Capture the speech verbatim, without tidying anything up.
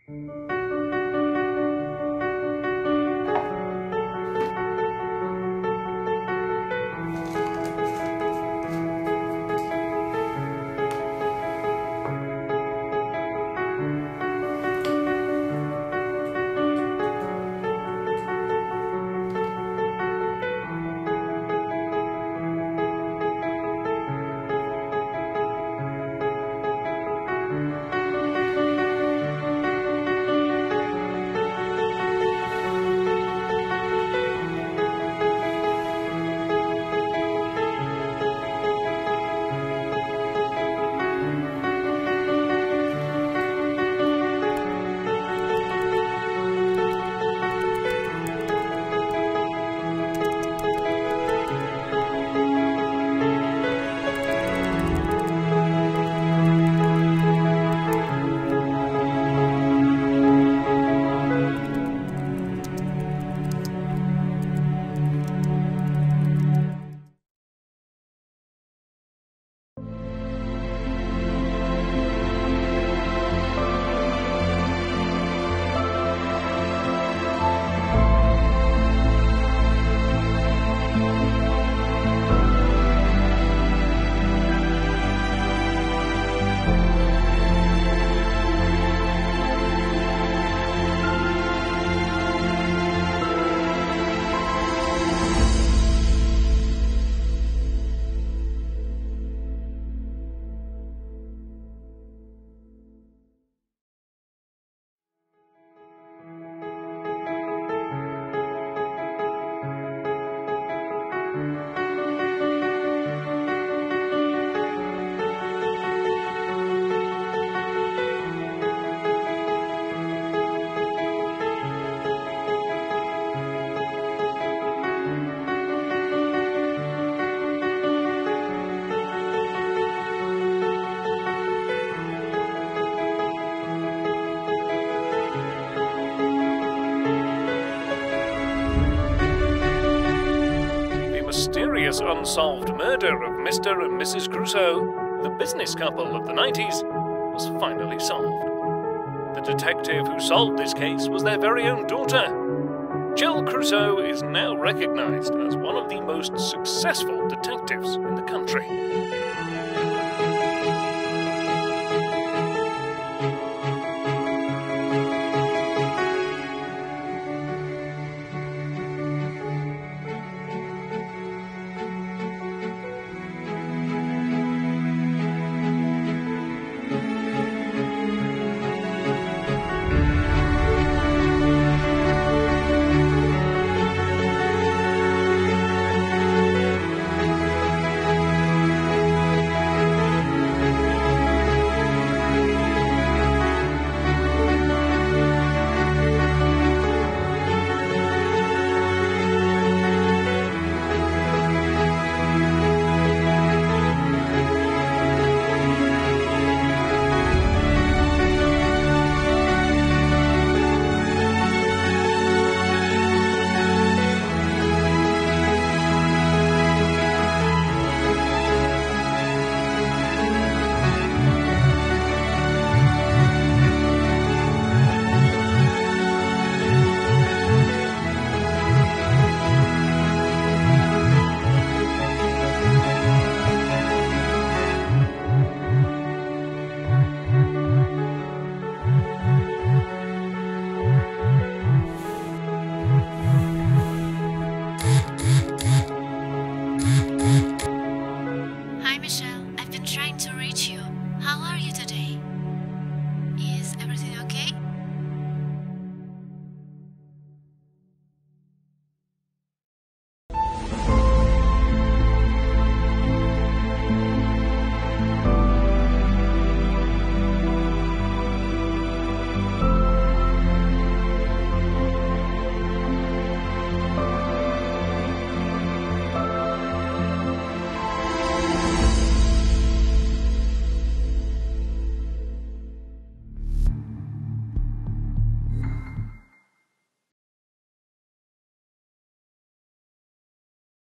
mysterious unsolved murder of Mister and Missus Krusoe, the business couple of the nineties, was finally solved. The detective who solved this case was their very own daughter. Jill Krusoe is now recognized as one of the most successful detectives in the country. Hi Michelle, I've been trying to reach you. How are you today?